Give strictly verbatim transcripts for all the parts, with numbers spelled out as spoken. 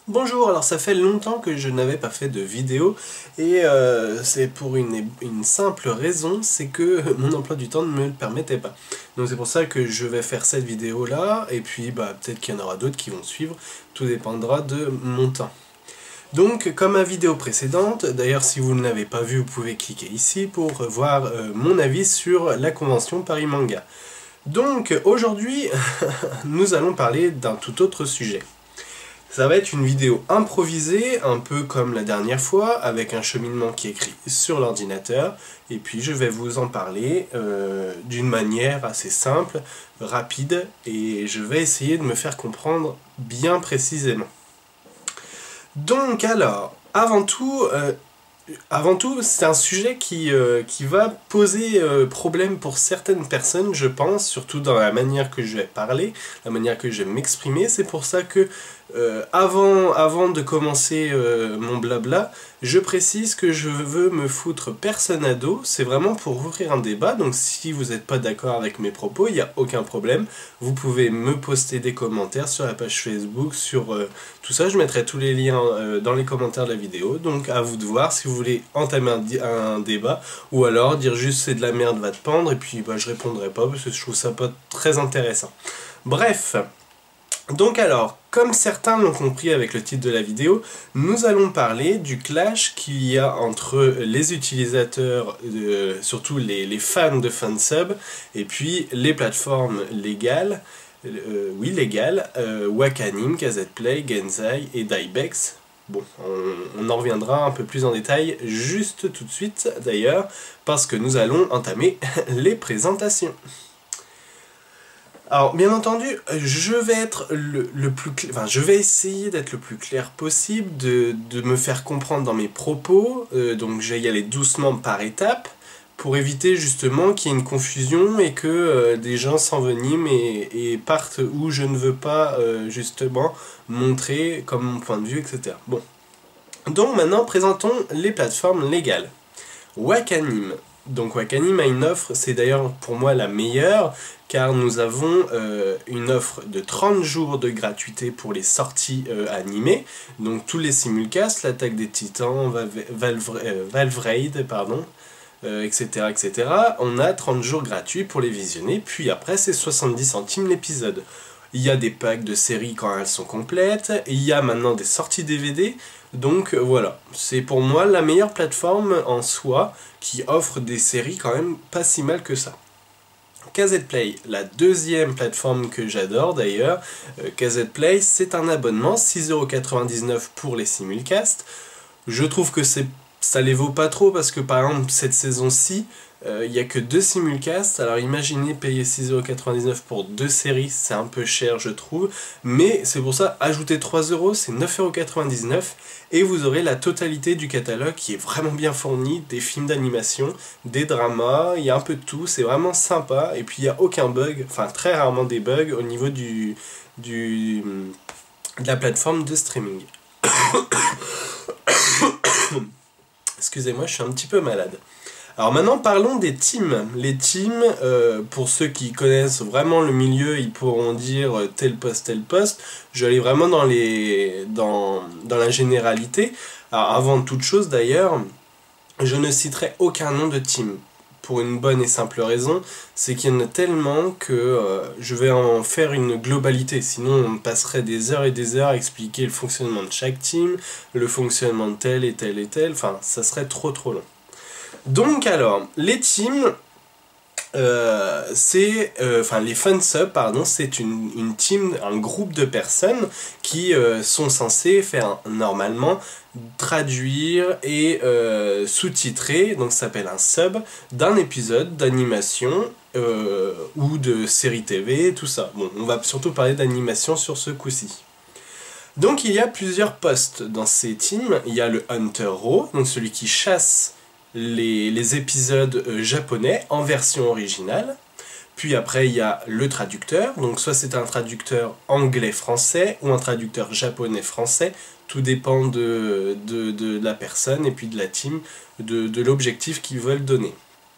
Bonjour, alors ça fait longtemps que je n'avais pas fait de vidéo et euh, c'est pour une, une simple raison, c'est que mon emploi du temps ne me le permettait pas. Donc c'est pour ça que je vais faire cette vidéo là et puis bah, peut-être qu'il y en aura d'autres qui vont suivre, tout dépendra de mon temps. Donc comme ma vidéo précédente, d'ailleurs si vous ne l'avez pas vue vous pouvez cliquer ici pour voir euh, mon avis sur la convention Paris Manga. Donc aujourd'hui nous allons parler d'un tout autre sujet. Ça va être une vidéo improvisée, un peu comme la dernière fois, avec un cheminement qui est écrit sur l'ordinateur, et puis je vais vous en parler euh, d'une manière assez simple, rapide, et je vais essayer de me faire comprendre bien précisément. Donc alors, avant tout, euh, avant tout, c'est un sujet qui, euh, qui va poser euh, problème pour certaines personnes, je pense, surtout dans la manière que je vais parler, la manière que je vais m'exprimer. C'est pour ça que, euh, avant, avant de commencer euh, mon blabla, je précise que je veux me foutre personne à dos. C'est vraiment pour ouvrir un débat, donc si vous n'êtes pas d'accord avec mes propos, il n'y a aucun problème. Vous pouvez me poster des commentaires sur la page Facebook, sur euh, tout ça. Je mettrai tous les liens euh, dans les commentaires de la vidéo, donc à vous de voir si vous voulez entamer un, un débat, ou alors dire juste c'est de la merde, va te pendre, et puis bah, je répondrai pas parce que je trouve ça pas très intéressant. Bref, donc alors, comme certains l'ont compris avec le titre de la vidéo, nous allons parler du clash qu'il y a entre les utilisateurs, de, surtout les, les fans de fansub, et puis les plateformes légales, euh, oui légales, euh, Wakanim, KZPlay, Genzai et Dybex. Bon, on, on en reviendra un peu plus en détail juste tout de suite d'ailleurs, parce que nous allons entamer les présentations. Alors, bien entendu, je vais être le, le plus clair, enfin, je vais essayer d'être le plus clair possible, de, de me faire comprendre dans mes propos, euh, donc je vais y aller doucement par étapes, pour éviter justement qu'il y ait une confusion et que euh, des gens s'enveniment et, et partent où je ne veux pas euh, justement montrer comme mon point de vue, et cetera. Bon. Donc maintenant, présentons les plateformes légales. Wakanim. Donc Wakanim a une offre, c'est d'ailleurs pour moi la meilleure, car nous avons euh, une offre de trente jours de gratuité pour les sorties euh, animées, donc tous les simulcasts, l'attaque des titans, Valve, euh, Valve Raid, pardon, euh, et cetera, et cetera. On a trente jours gratuits pour les visionner, puis après c'est soixante-dix centimes l'épisode. Il y a des packs de séries quand elles sont complètes, et il y a maintenant des sorties D V D, donc voilà, c'est pour moi la meilleure plateforme en soi qui offre des séries quand même pas si mal que ça. KZPlay, la deuxième plateforme que j'adore d'ailleurs, euh, KZPlay c'est un abonnement, six euros quatre-vingt-dix-neuf pour les simulcasts. Je trouve que c'est ça les vaut pas trop parce que par exemple cette saison-ci, il euh, n'y a que deux simulcasts, alors imaginez payer six euros quatre-vingt-dix-neuf pour deux séries, c'est un peu cher je trouve, mais c'est pour ça, ajoutez trois euros, c'est neuf euros quatre-vingt-dix-neuf, et vous aurez la totalité du catalogue qui est vraiment bien fourni, des films d'animation, des dramas, il y a un peu de tout, c'est vraiment sympa, et puis il n'y a aucun bug, enfin très rarement des bugs au niveau du, du, de la plateforme de streaming. Excusez-moi, je suis un petit peu malade. Alors maintenant parlons des teams. Les teams, euh, pour ceux qui connaissent vraiment le milieu, ils pourront dire euh, tel poste, tel poste. Je vais aller vraiment dans, les, dans, dans la généralité. Alors avant toute chose d'ailleurs, je ne citerai aucun nom de team. Pour une bonne et simple raison, c'est qu'il y en a tellement que euh, je vais en faire une globalité. Sinon on passerait des heures et des heures à expliquer le fonctionnement de chaque team, le fonctionnement de tel et tel et tel, enfin ça serait trop trop long. Donc alors, les teams, euh, c'est, euh, enfin les fansub, pardon, c'est une, une team, un groupe de personnes qui euh, sont censées faire normalement traduire et euh, sous-titrer, donc ça s'appelle un sub, d'un épisode d'animation euh, ou de série T V, tout ça. Bon, on va surtout parler d'animation sur ce coup-ci. Donc il y a plusieurs postes dans ces teams. Il y a le Hunter Raw, donc celui qui chasse Les, les épisodes euh, japonais en version originale. Puis après il y a le traducteur, donc soit c'est un traducteur anglais-français ou un traducteur japonais-français, tout dépend de, de, de la personne et puis de la team, de, de l'objectif qu'ils veulent donner.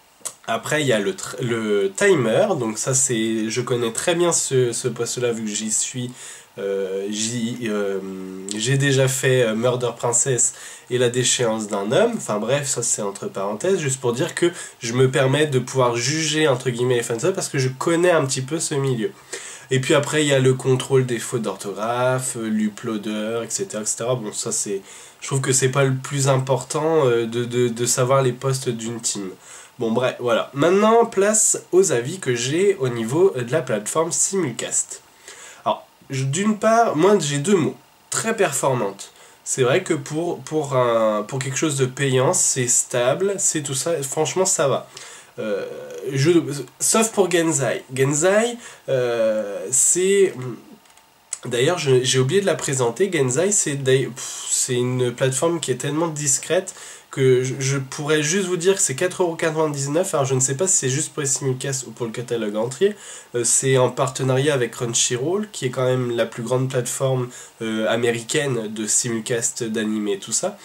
Après, il y a le, le timer, donc ça c'est, je connais très bien ce, ce poste-là vu que j'y suis. Euh, j'ai euh, déjà fait Murder Princess et la déchéance d'un homme, enfin bref, ça c'est entre parenthèses, juste pour dire que je me permets de pouvoir juger entre guillemets les fansubs parce que je connais un petit peu ce milieu. Et puis après il y a le contrôle des fautes d'orthographe, l'uploader, et cetera, et cetera. Bon, ça c'est, je trouve que c'est pas le plus important de, de, de savoir les postes d'une team. Bon bref, voilà. Maintenant, place aux avis que j'ai au niveau de la plateforme Simulcast. Alors, d'une part, moi j'ai deux mots. Très performante. C'est vrai que pour, pour, un, pour quelque chose de payant, c'est stable, c'est tout ça, franchement ça va. Euh, je, sauf pour Genzai. Genzai, euh, c'est... D'ailleurs, j'ai oublié de la présenter. Genzai, c'est une plateforme qui est tellement discrète que je, je pourrais juste vous dire que c'est quatre euros quatre-vingt-dix-neuf. Alors je ne sais pas si c'est juste pour les simulcasts ou pour le catalogue entier. Euh, c'est en partenariat avec Crunchyroll, qui est quand même la plus grande plateforme euh, américaine de simulcast d'anime et tout ça.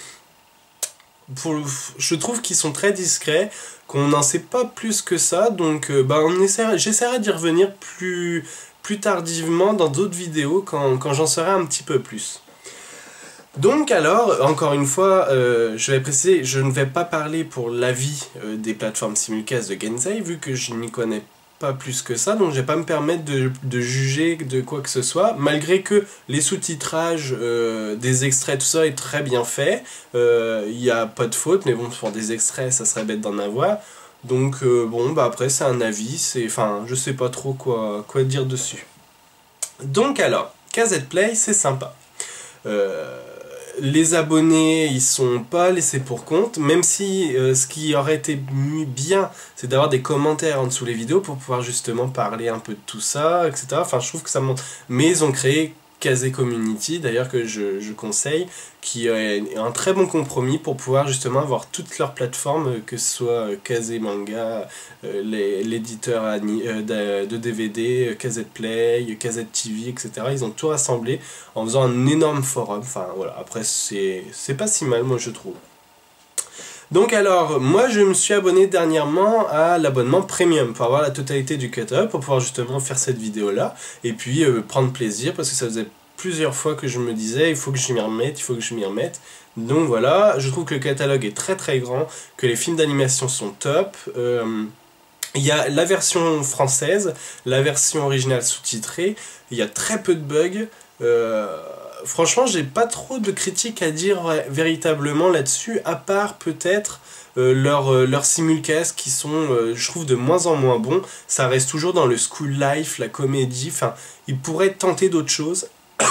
Pour, je trouve qu'ils sont très discrets, qu'on n'en sait pas plus que ça, donc euh, bah, j'essaierai d'y revenir plus, plus tardivement dans d'autres vidéos quand, quand j'en saurai un petit peu plus. Donc alors, encore une fois, euh, je vais préciser, je ne vais pas parler pour l'avis euh, des plateformes simulcast de Genzai, vu que je n'y connais pas plus que ça, donc je vais pas me permettre de, de juger de quoi que ce soit, malgré que les sous-titrages euh, des extraits, tout ça est très bien fait, il euh, n'y a pas de faute, mais bon, pour des extraits, ça serait bête d'en avoir, donc euh, bon, bah après c'est un avis, c'est, enfin, je sais pas trop quoi, quoi dire dessus. Donc alors, K Z Play, c'est sympa. Euh... Les abonnés, ils sont pas laissés pour compte, même si euh, ce qui aurait été bien, c'est d'avoir des commentaires en dessous les vidéos pour pouvoir justement parler un peu de tout ça, et cetera. Enfin, je trouve que ça montre. Mais ils ont créé Kazé Community, d'ailleurs que je, je conseille, qui est un très bon compromis pour pouvoir justement avoir toutes leurs plateformes, que ce soit Kazé Manga, euh, l'éditeur euh, de D V D, K Z Play, K Z T V, et cetera. Ils ont tout rassemblé en faisant un énorme forum. Enfin voilà, après c'est pas si mal, moi je trouve. Donc alors, moi je me suis abonné dernièrement à l'abonnement Premium pour avoir la totalité du catalogue, pour pouvoir justement faire cette vidéo là, et puis euh, prendre plaisir, parce que ça faisait plusieurs fois que je me disais il faut que je m'y remette, il faut que je m'y remette. Donc voilà, je trouve que le catalogue est très très grand, que les films d'animation sont top. Euh, il y a la version française, la version originale sous-titrée, il y a très peu de bugs. Euh, Franchement, j'ai pas trop de critiques à dire véritablement là-dessus, à part peut-être euh, leurs euh, leurs simulcasts qui sont, euh, je trouve, de moins en moins bons. Ça reste toujours dans le school life, la comédie, enfin, ils pourraient tenter d'autres choses.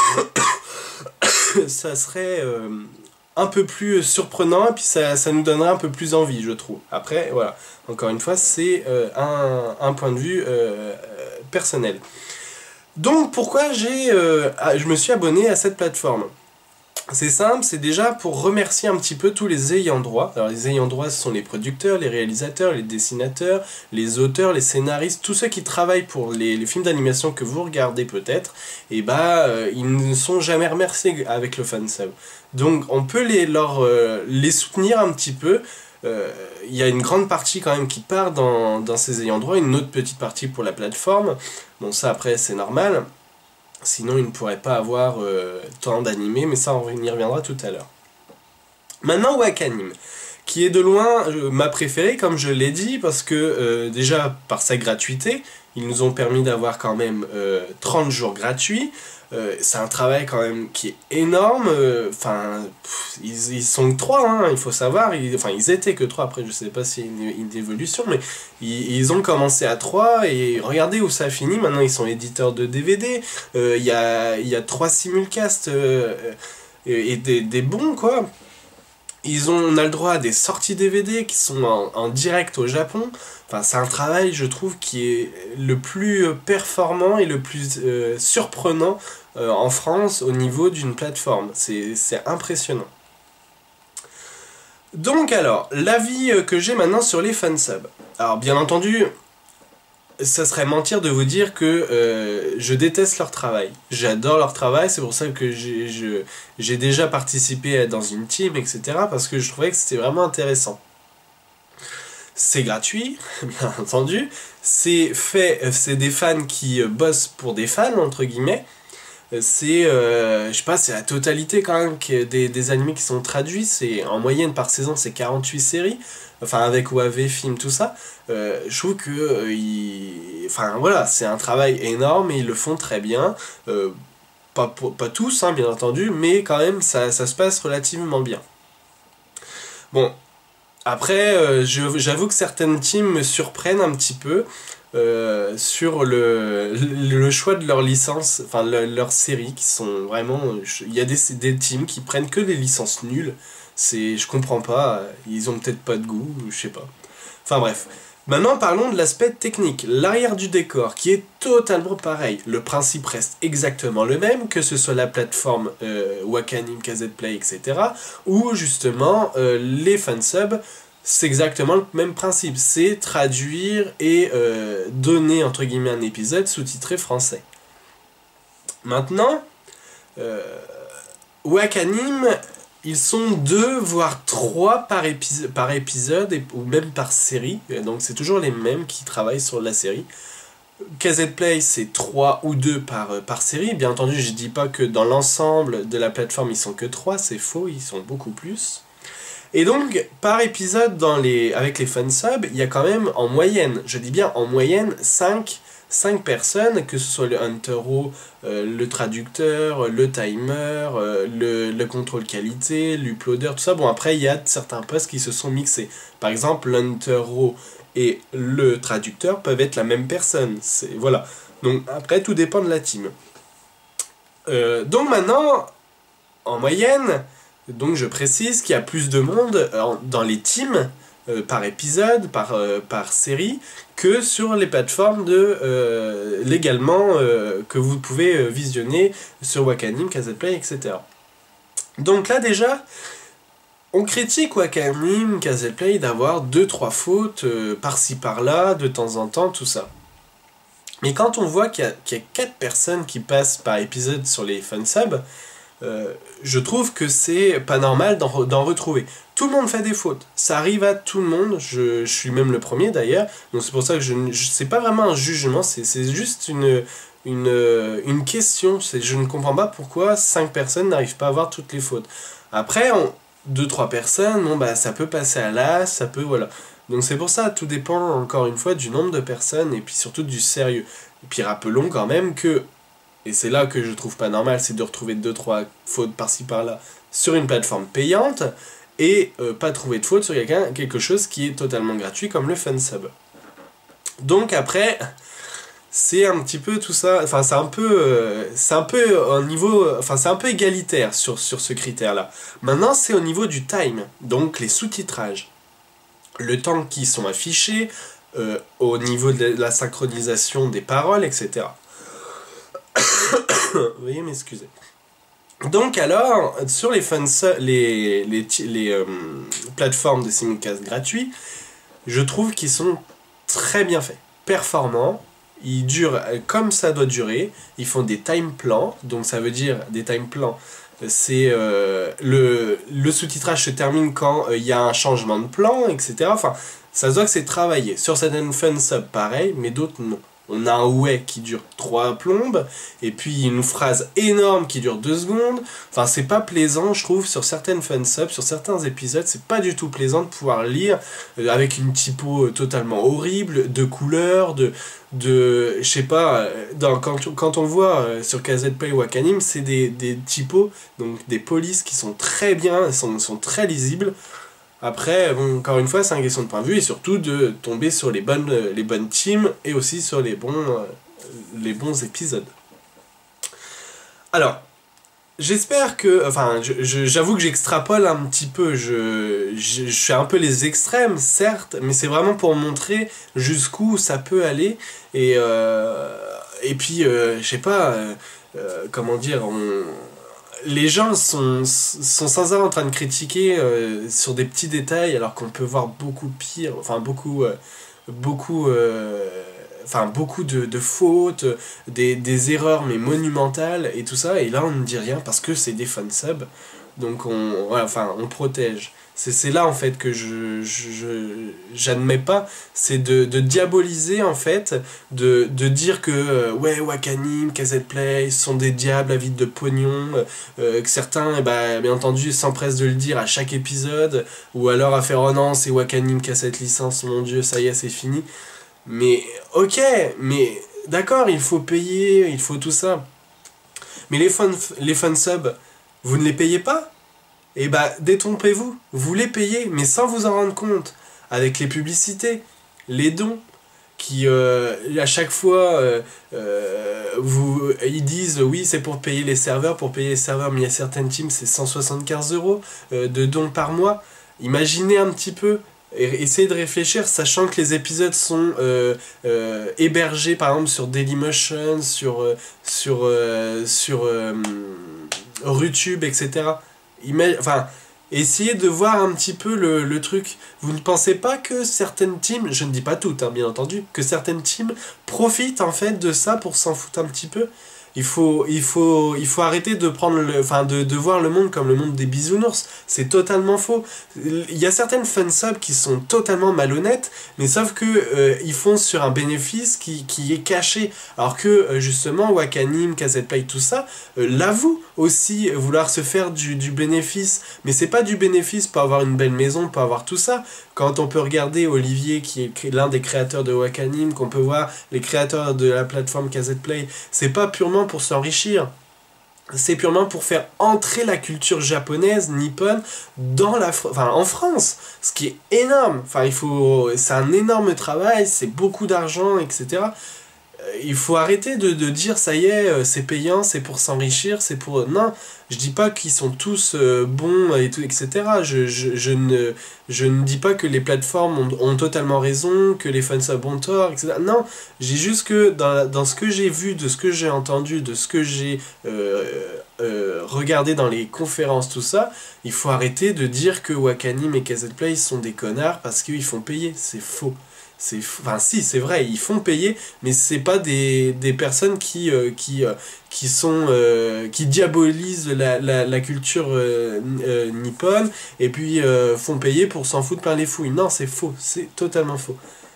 Ça serait euh, un peu plus surprenant, et puis ça, ça nous donnerait un peu plus envie, je trouve. Après, voilà, encore une fois, c'est euh, un, un point de vue euh, personnel. Donc pourquoi j'ai, euh, je me suis abonné à cette plateforme? C'est simple, c'est déjà pour remercier un petit peu tous les ayants droit. Alors les ayants droit, ce sont les producteurs, les réalisateurs, les dessinateurs, les auteurs, les scénaristes, tous ceux qui travaillent pour les, les films d'animation que vous regardez peut-être, et bah euh, ils ne sont jamais remerciés avec le fansub. Donc on peut les, leur, euh, les soutenir un petit peu. Il euh, y a une grande partie quand même qui part dans, dans ces ayants droit, une autre petite partie pour la plateforme. Bon, ça après c'est normal, sinon ils ne pourraient pas avoir euh, tant d'animés, mais ça on y reviendra tout à l'heure. Maintenant Wakanim, qui est de loin euh, ma préférée, comme je l'ai dit, parce que euh, déjà par sa gratuité, ils nous ont permis d'avoir quand même euh, trente jours gratuits. Euh, c'est un travail quand même qui est énorme, enfin, euh, ils, ils sont que trois, hein, il faut savoir, ils, enfin ils étaient que trois, après je sais pas s'il y a une, une évolution, mais ils, ils ont commencé à trois, et regardez où ça finit, maintenant ils sont éditeurs de D V D, il euh, y, a, y a trois simulcasts, euh, et, et des, des bons quoi. Ils ont, on a le droit à des sorties D V D qui sont en, en direct au Japon. Enfin, c'est un travail, je trouve, qui est le plus performant et le plus euh, surprenant euh, en France au niveau d'une plateforme. C'est impressionnant. Donc alors, l'avis que j'ai maintenant sur les fansubs. Alors, bien entendu, ça serait mentir de vous dire que euh, je déteste leur travail. J'adore leur travail, c'est pour ça que j'ai déjà participé dans une team, et cetera. Parce que je trouvais que c'était vraiment intéressant. c'est gratuit, bien entendu, c'est fait, c'est des fans qui bossent pour des fans, entre guillemets, c'est, euh, je sais pas, c'est la totalité quand même des, des animés qui sont traduits, c'est en moyenne par saison c'est quarante-huit séries, enfin avec O A V, film, tout ça, euh, je trouve que, euh, ils... enfin voilà, c'est un travail énorme et ils le font très bien, euh, pas, pour, pas tous, hein, bien entendu, mais quand même ça, ça se passe relativement bien. Bon, après, euh, j'avoue que certaines teams me surprennent un petit peu, Euh, sur le, le choix de leur licence, enfin le, leurs séries qui sont vraiment... Il y a des, des teams qui prennent que des licences nulles, c'est, je comprends pas, ils ont peut-être pas de goût, je sais pas. Enfin bref. Maintenant parlons de l'aspect technique, l'arrière du décor qui est totalement pareil. Le principe reste exactement le même, que ce soit la plateforme euh, Wakanim, K Z Play, et cetera. Ou justement euh, les fansubs. C'est exactement le même principe, c'est traduire et euh, donner entre guillemets un épisode sous-titré français. Maintenant, euh, Wakanim, ils sont deux voire trois par, épi par épisode et, ou même par série, donc c'est toujours les mêmes qui travaillent sur la série. K Z Play c'est trois ou deux par, par série, bien entendu je dis pas que dans l'ensemble de la plateforme ils sont que trois, c'est faux, ils sont beaucoup plus. Et donc, par épisode dans les, avec les fansubs, il y a quand même en moyenne, je dis bien en moyenne, cinq personnes, que ce soit le Huntero, euh, le traducteur, le timer, euh, le, le contrôle qualité, l'uploader, tout ça. Bon, après, il y a certains postes qui se sont mixés. Par exemple, l'Huntero et le traducteur peuvent être la même personne. Voilà. Donc, après, tout dépend de la team. Euh, donc maintenant, en moyenne... Donc je précise qu'il y a plus de monde dans les teams euh, par épisode, par, euh, par série, que sur les plateformes de, euh, légalement euh, que vous pouvez visionner sur Wakanim, K Z Play, et cetera. Donc là déjà, on critique Wakanim, K Z Play d'avoir deux trois fautes euh, par-ci par-là, de temps en temps, tout ça. Mais quand on voit qu'il y a, qu'il y a quatre personnes qui passent par épisode sur les fansubs, Euh, je trouve que c'est pas normal d'en retrouver. Tout le monde fait des fautes, ça arrive à tout le monde, je, je suis même le premier d'ailleurs, donc c'est pour ça que je, je c'est pas vraiment un jugement, c'est juste une, une, une question, je ne comprends pas pourquoi cinq personnes n'arrivent pas à voir toutes les fautes. Après, deux trois personnes, bon bah ça peut passer à l'as, ça peut, voilà. Donc c'est pour ça, tout dépend encore une fois du nombre de personnes et puis surtout du sérieux. Et puis rappelons quand même que, et c'est là que je trouve pas normal, c'est de retrouver deux trois fautes par-ci par-là sur une plateforme payante et euh, pas trouver de fautes sur quelqu'un, quelque chose qui est totalement gratuit comme le fansub. Donc après, c'est un petit peu tout ça, enfin c'est un peu, euh, c'est un peu un niveau, enfin c'est un peu égalitaire sur, sur ce critère-là. Maintenant c'est au niveau du time, donc les sous-titrages. Le temps qui sont affichés, euh, au niveau de la synchronisation des paroles, et cetera. Veuillez m'excuser. Donc alors, sur les, fansubs, les, les, les euh, plateformes de simulcast gratuits, je trouve qu'ils sont très bien faits, performants, ils durent comme ça doit durer, ils font des time plans, donc ça veut dire des time plans, c'est euh, le, le sous-titrage se termine quand il euh, y a un changement de plan, et cetera. Enfin, ça se voit que c'est travaillé. Sur certaines fansubs, pareil, mais d'autres non. On a un ouais qui dure trois plombes, et puis une phrase énorme qui dure deux secondes. Enfin, c'est pas plaisant, je trouve, sur certaines fansubs, sur certains épisodes, c'est pas du tout plaisant de pouvoir lire euh, avec une typo euh, totalement horrible, de couleurs, de... de je sais pas, euh, dans, quand, quand on voit euh, sur K Z Play ou Wakanim, c'est des, des typos, donc des polices qui sont très bien, sont, sont très lisibles. Après, bon, encore une fois, c'est une question de point de vue et surtout de tomber sur les bonnes, les bonnes teams et aussi sur les bons, euh, les bons épisodes. Alors, j'espère que... Enfin, j'avoue que j'extrapole un petit peu, je, je, je fais un peu les extrêmes, certes, mais c'est vraiment pour montrer jusqu'où ça peut aller. Et, euh, et puis, euh, je sais pas, euh, euh, comment dire... On, les gens sont, sont sans arrêt en train de critiquer euh, sur des petits détails alors qu'on peut voir beaucoup pire, enfin beaucoup, euh, beaucoup, euh, enfin beaucoup de, de fautes, des, des erreurs mais monumentales et tout ça, et là on ne dit rien parce que c'est des fansubs, donc on, voilà, enfin, on protège. C'est là en fait que je j'admets pas, c'est de, de diaboliser en fait, de, de dire que euh, ouais Wakanim, K Z Play sont des diables avides de pognon, euh, que certains eh ben, bien entendu s'empressent de le dire à chaque épisode, ou alors à faire oh non c'est Wakanim qui a cette licence, mon dieu ça y est c'est fini. Mais ok, mais d'accord il faut payer, il faut tout ça. Mais les fans, les fansubs, vous ne les payez pas? Et bah, détrompez-vous, vous les payez, mais sans vous en rendre compte, avec les publicités, les dons, qui euh, à chaque fois, euh, euh, vous, ils disent oui c'est pour payer les serveurs, pour payer les serveurs, mais il y a certaines teams c'est cent soixante-quinze euros euh, de dons par mois. Imaginez un petit peu, et essayez de réfléchir, sachant que les épisodes sont euh, euh, hébergés par exemple sur Dailymotion, sur, euh, sur, euh, sur euh, Rutube, et cetera. Enfin, essayez de voir un petit peu le, le truc. Vous ne pensez pas que certaines teams, je ne dis pas toutes, hein, bien entendu, que certaines teams profitent en fait de ça pour s'en foutre un petit peu? Il faut, il faut, il faut arrêter de prendre le, enfin de, de voir le monde comme le monde des bisounours. C'est totalement faux. Il y a certaines fansubs qui sont totalement malhonnêtes, mais sauf que euh, ils font sur un bénéfice qui, qui est caché. Alors que euh, justement Wakanim, K Z Play, tout ça, euh, l'avoue aussi vouloir se faire du, du bénéfice. Mais c'est pas du bénéfice pour avoir une belle maison, pour avoir tout ça. Quand on peut regarder Olivier, qui est l'un des créateurs de Wakanim, qu'on peut voir les créateurs de la plateforme K Z Play, c'est pas purement pour s'enrichir. C'est purement pour faire entrer la culture japonaise, nippone, dans la, enfin, en France. Ce qui est énorme. Enfin, il faut, c'est un énorme travail, c'est beaucoup d'argent, et cetera. Il faut arrêter de, de dire ça y est, c'est payant, c'est pour s'enrichir, c'est pour... Non, je dis pas qu'ils sont tous euh, bons, et tout, et cetera. Je, je, je, ne, je ne dis pas que les plateformes ont, ont totalement raison, que les fansubs ont tort, et cetera. Non, j'ai juste que dans, dans ce que j'ai vu, de ce que j'ai entendu, de ce que j'ai euh, euh, regardé dans les conférences, tout ça, il faut arrêter de dire que Wakanim et K Z Play sont des connards parce qu'ils font payer. C'est faux. C'est, enfin si, c'est vrai, ils font payer, mais c'est pas des, des personnes qui, euh, qui, euh, qui sont euh, qui diabolisent la, la, la culture euh, euh, nippone et puis euh, font payer pour s'en foutre plein les fouilles. Non, c'est faux, c'est totalement faux.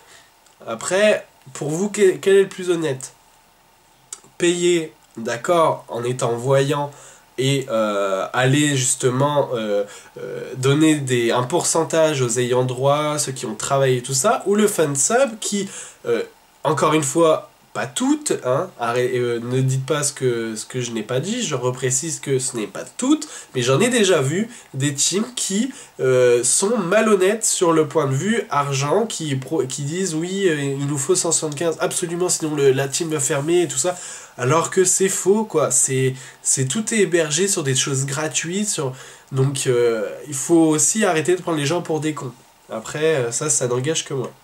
Après, pour vous, quel, quel est le plus honnête? Payer, d'accord, en étant voyant et euh, aller justement euh, euh, donner des, un pourcentage aux ayants droit, ceux qui ont travaillé tout ça, ou le fansub qui, euh, encore une fois, pas toutes, hein, arrête, euh, ne dites pas ce que, ce que je n'ai pas dit, je reprécise que ce n'est pas toutes, mais j'en ai déjà vu des teams qui euh, sont malhonnêtes sur le point de vue argent, qui, pro, qui disent oui, euh, il nous faut cent soixante-quinze, absolument, sinon le, la team va fermer et tout ça. Alors que c'est faux, quoi. C'est, c'est tout est hébergé sur des choses gratuites. Sur... Donc, euh, il faut aussi arrêter de prendre les gens pour des cons. Après, ça, ça n'engage que moi.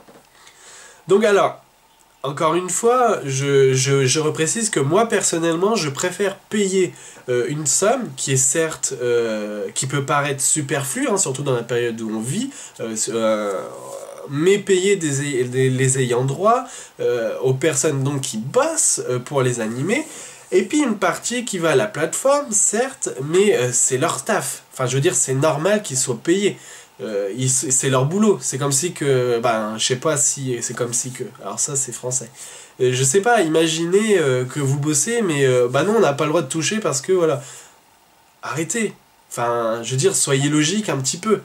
Donc alors, encore une fois, je, je, je reprécise que moi, personnellement, je préfère payer euh, une somme qui est certes, euh, qui peut paraître superflue, hein, surtout dans la période où on vit, euh, euh, mais payer des, des, les ayants droit euh, aux personnes donc qui bossent euh, pour les animer, et puis une partie qui va à la plateforme, certes, mais euh, c'est leur taf. Enfin, je veux dire, c'est normal qu'ils soient payés. Euh, c'est leur boulot. C'est comme si que... Ben, je sais pas si... C'est comme si que... Alors ça, c'est français. Euh, je sais pas, imaginez euh, que vous bossez, mais... Euh, bah non, on n'a pas le droit de toucher parce que, voilà... Arrêtez. Enfin, je veux dire, soyez logique un petit peu.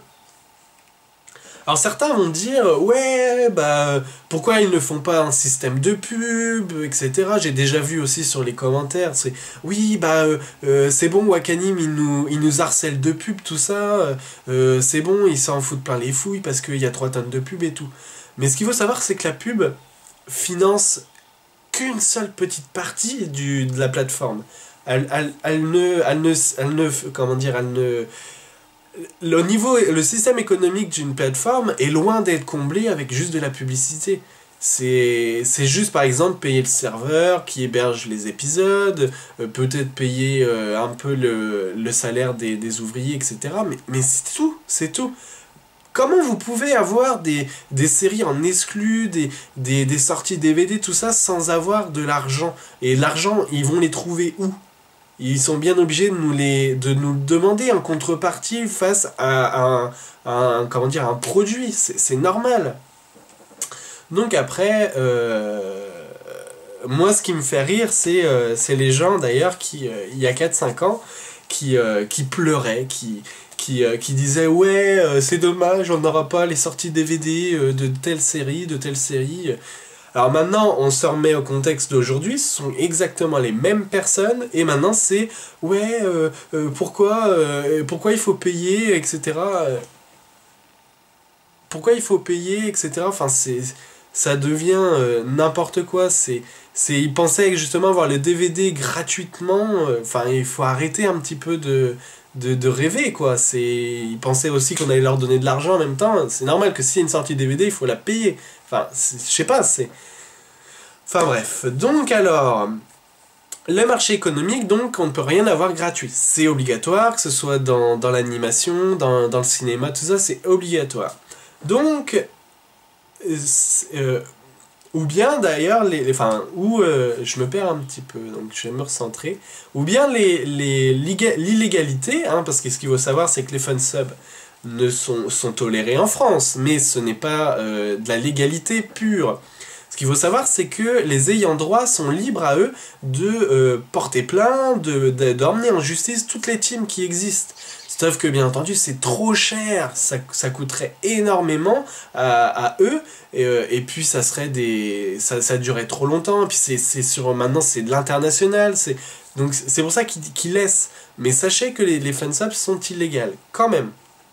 Alors certains vont dire, ouais, bah, pourquoi ils ne font pas un système de pub, et cetera. J'ai déjà vu aussi sur les commentaires, c'est, oui, bah, euh, euh, c'est bon, Wakanim, il nous, il nous harcèle de pub, tout ça, euh, c'est bon, il s'en fout plein les fouilles parce qu'il y a trois tonnes de pub et tout. Mais ce qu'il faut savoir, c'est que la pub finance qu'une seule petite partie du, de la plateforme. Elle, elle, elle, ne, elle, ne, elle ne, comment dire, elle ne... Le niveau, le système économique d'une plateforme est loin d'être comblé avec juste de la publicité. C'est juste par exemple payer le serveur qui héberge les épisodes, euh, peut-être payer euh, un peu le, le salaire des, des ouvriers, et cetera. Mais, mais c'est tout, c'est tout. Comment vous pouvez avoir des, des séries en exclus, des, des, des sorties D V D, tout ça, sans avoir de l'argent? Et l'argent, ils vont les trouver où? Ils sont bien obligés de nous, les, de nous le demander en contrepartie face à un, à un, comment dire, un produit. C'est normal. Donc après, euh, moi ce qui me fait rire, c'est euh, les gens d'ailleurs qui, euh, il y a quatre cinq ans, qui, euh, qui pleuraient, qui, qui, euh, qui disaient ouais, euh, c'est dommage, on n'aura pas les sorties D V D euh, de telle série, de telle série. Alors maintenant, on se remet au contexte d'aujourd'hui, ce sont exactement les mêmes personnes, et maintenant c'est ouais, euh, euh, pourquoi, euh, pourquoi il faut payer, et cetera. Pourquoi il faut payer, et cetera. Enfin, c'est, ça devient euh, n'importe quoi. C'est, c'est, ils pensaient justement avoir le D V D gratuitement. euh, Enfin, il faut arrêter un petit peu de, de, de rêver, quoi. C'est, ils pensaient aussi qu'on allait leur donner de l'argent en même temps. C'est normal que s'il y a une sortie D V D, il faut la payer. Enfin, je sais pas, c'est... Enfin bref, donc alors, le marché économique, donc, on ne peut rien avoir gratuit. C'est obligatoire, que ce soit dans, dans l'animation, dans, dans le cinéma, tout ça, c'est obligatoire. Donc, euh, ou bien d'ailleurs, les, les, enfin, ou euh, je me perds un petit peu, donc je vais me recentrer, ou bien l'illégalité, hein, parce que ce qu'il faut savoir, c'est que les fansubs ne sont, sont tolérés en France, mais ce n'est pas euh, de la légalité pure. Ce qu'il faut savoir, c'est que les ayants droit sont libres à eux de euh, porter plainte, de, de, d'emmener en justice toutes les teams qui existent. Sauf que bien entendu c'est trop cher, ça, ça coûterait énormément à, à eux, et, euh, et puis ça serait des. ça, ça durerait trop longtemps, et puis c'est sur. Maintenant c'est de l'international, c'est. Donc c'est pour ça qu'ils qu'ils laissent. Mais sachez que les, les fansubs sont illégales, quand même.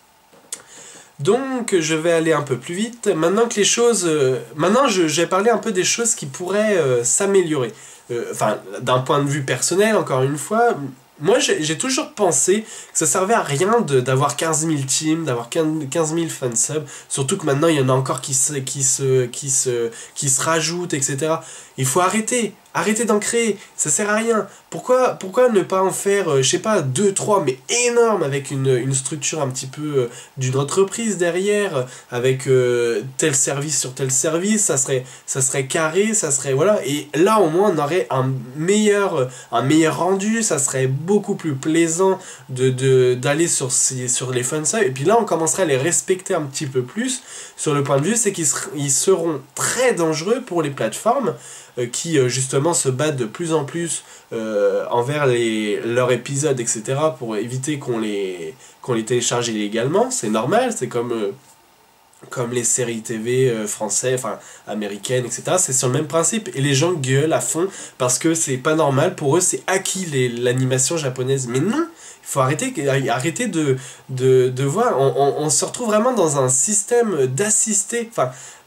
Donc je vais aller un peu plus vite. Maintenant que les choses... Euh, maintenant j'ai parlé un peu des choses qui pourraient euh, s'améliorer. Euh, enfin, d'un point de vue personnel, encore une fois, moi j'ai toujours pensé que ça servait à rien d'avoir quinze mille teams, d'avoir quinze mille fansubs. Surtout que maintenant il y en a encore qui se, qui se, qui se, qui se rajoutent, et cetera. Il faut arrêter. Arrêtez d'en créer, ça sert à rien. Pourquoi, pourquoi ne pas en faire, euh, je sais pas, deux, trois, mais énorme, avec une, une structure un petit peu euh, d'une entreprise derrière, avec euh, tel service sur tel service, ça serait, ça serait carré, ça serait, voilà. Et là, au moins, on aurait un meilleur, un meilleur rendu, ça serait beaucoup plus plaisant de, de, d'aller sur, ces, sur les fansubs. Et puis là, on commencerait à les respecter un petit peu plus. Sur le point de vue, c'est qu'ils ser, ils seront très dangereux pour les plateformes, qui justement se battent de plus en plus euh, envers les, leurs épisodes, et cetera, pour éviter qu'on les, qu'on les télécharge illégalement. C'est normal, c'est comme, euh, comme les séries T V euh, françaises, enfin américaines, et cetera. C'est sur le même principe. Et les gens gueulent à fond parce que c'est pas normal. Pour eux, c'est acquis l'animation japonaise. Mais non! Il faut arrêter, arrêter de, de, de voir. On, on, on se retrouve vraiment dans un système d'assister. Enfin,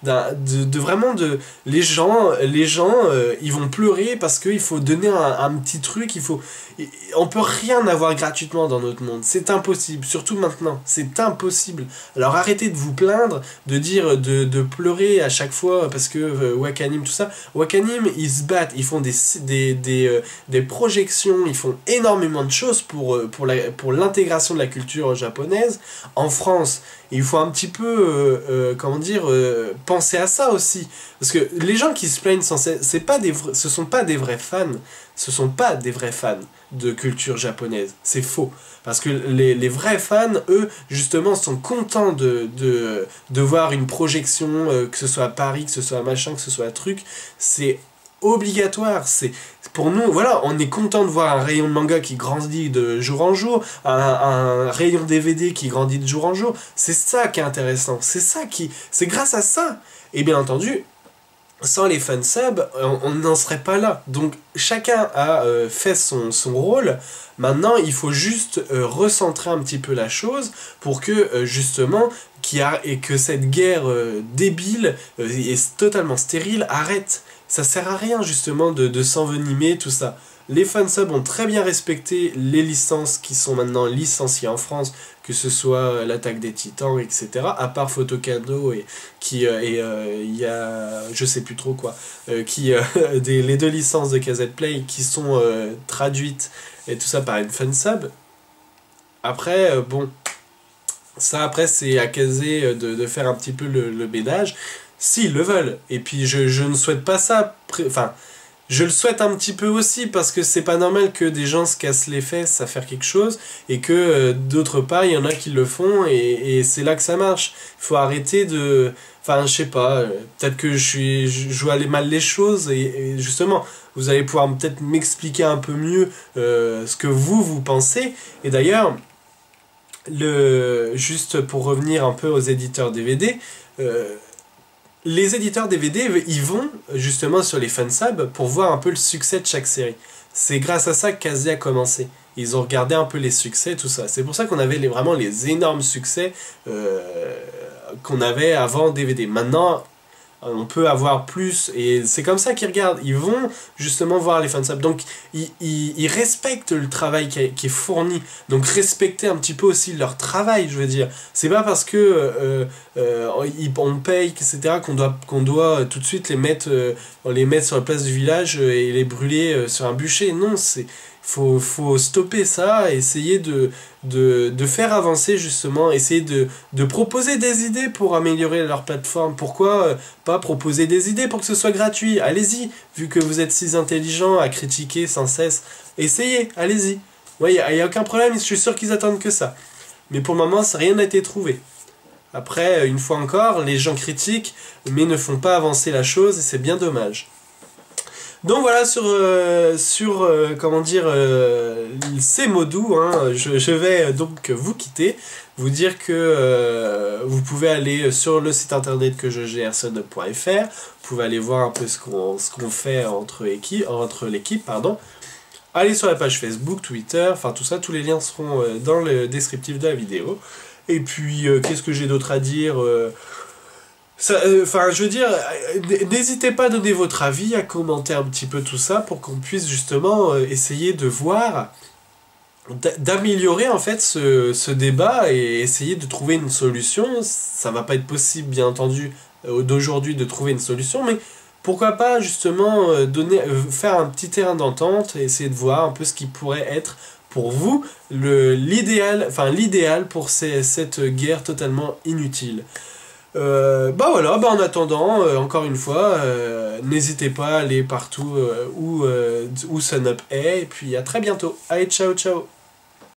de, de vraiment de les gens les gens euh, ils vont pleurer parce qu'il faut donner un, un petit truc, il faut on peut rien avoir gratuitement dans notre monde, c'est impossible, surtout maintenant, c'est impossible. Alors arrêtez de vous plaindre, de dire de, de pleurer à chaque fois parce que euh, Wakanim, tout ça. Wakanim, ils se battent, ils font des, des, des, euh, des projections, ils font énormément de choses pour, euh, pour la, pour l'intégration de la culture japonaise en France. Et il faut un petit peu, euh, euh, comment dire, euh, penser à ça aussi. Parce que les gens qui se plaignent sans cesse, c'est pas des vrais, ce sont pas des vrais fans. Ce sont pas des vrais fans de culture japonaise. C'est faux. Parce que les, les vrais fans, eux, justement, sont contents de, de, de voir une projection, euh, que ce soit à Paris, que ce soit à machin, que ce soit à truc. C'est obligatoire, c'est pour nous, voilà, on est content de voir un rayon de manga qui grandit de jour en jour, un, un rayon D V D qui grandit de jour en jour, c'est ça qui est intéressant, c'est ça qui, c'est grâce à ça, et bien entendu, sans les fansubs, on n'en serait pas là. Donc chacun a euh, fait son, son rôle. Maintenant, il faut juste euh, recentrer un petit peu la chose pour que euh, justement, qui a, et que cette guerre euh, débile euh, et totalement stérile arrête. Ça sert à rien justement de, de s'envenimer, tout ça. Les fansubs ont très bien respecté les licences qui sont maintenant licenciées en France, que ce soit l'Attaque des Titans, et cetera. À part Photocado et qui euh, et il euh, y a je sais plus trop quoi, euh, qui euh, des, les deux licences de K Z Play qui sont euh, traduites et tout ça par une fansub. Après euh, bon, ça après c'est à K Z de, de faire un petit peu le, le ménage s'ils le veulent. Et puis je, je ne souhaite pas ça, enfin. Je le souhaite un petit peu aussi, parce que c'est pas normal que des gens se cassent les fesses à faire quelque chose, et que euh, d'autre part, il y en a qui le font, et, et c'est là que ça marche. Il faut arrêter de... Enfin, je sais pas, euh, peut-être que je suis, je joue à mal les choses, et, et justement, vous allez pouvoir peut-être m'expliquer un peu mieux euh, ce que vous, vous pensez. Et d'ailleurs, le, juste pour revenir un peu aux éditeurs D V D, euh, les éditeurs D V D, ils vont justement sur les fansubs pour voir un peu le succès de chaque série. C'est grâce à ça que Kazi a commencé. Ils ont regardé un peu les succès, tout ça. C'est pour ça qu'on avait les, vraiment les énormes succès euh, qu'on avait avant D V D. Maintenant, on peut avoir plus, et c'est comme ça qu'ils regardent. Ils vont justement voir les fansubs. Donc, ils, ils, ils respectent le travail qui est, qui est fourni. Donc, respecter un petit peu aussi leur travail, je veux dire. C'est pas parce que euh, euh, on paye, et cetera, qu'on doit, qu'on doit tout de suite les mettre, euh, les mettre sur la place du village et les brûler euh, sur un bûcher. Non, c'est... Faut, faut stopper ça, essayer de, de, de faire avancer justement, essayer de, de proposer des idées pour améliorer leur plateforme. Pourquoi euh, pas proposer des idées pour que ce soit gratuit? Allez-y, vu que vous êtes si intelligent à critiquer sans cesse. Essayez, allez-y. Il n'y a, y a aucun problème, je suis sûr qu'ils attendent que ça. Mais pour le moment, ça, rien n'a été trouvé. Après, une fois encore, les gens critiquent, mais ne font pas avancer la chose, et c'est bien dommage. Donc voilà, sur, euh, sur euh, comment dire, euh, ces mots doux, hein, je, je vais donc vous quitter, vous dire que euh, vous pouvez aller sur le site internet que je gère, sunop point F R, vous pouvez aller voir un peu ce qu'on ce qu'on fait entre, équipe, entre l'équipe, pardon. Allez sur la page Facebook, Twitter, enfin tout ça, tous les liens seront euh, dans le descriptif de la vidéo. Et puis, euh, qu'est-ce que j'ai d'autre à dire euh, Enfin, euh, je veux dire, n'hésitez pas à donner votre avis, à commenter un petit peu tout ça pour qu'on puisse justement euh, essayer de voir, d'améliorer en fait ce, ce débat et essayer de trouver une solution. Ça va pas être possible, bien entendu, euh, d'aujourd'hui de trouver une solution, mais pourquoi pas justement euh, donner, euh, faire un petit terrain d'entente et essayer de voir un peu ce qui pourrait être pour vous l'idéal, enfin l'idéal pour ces, cette guerre totalement inutile. Euh, bah voilà, bah en attendant, euh, encore une fois, euh, n'hésitez pas à aller partout euh, où, euh, où sunop est, et puis à très bientôt. Allez, ciao, ciao.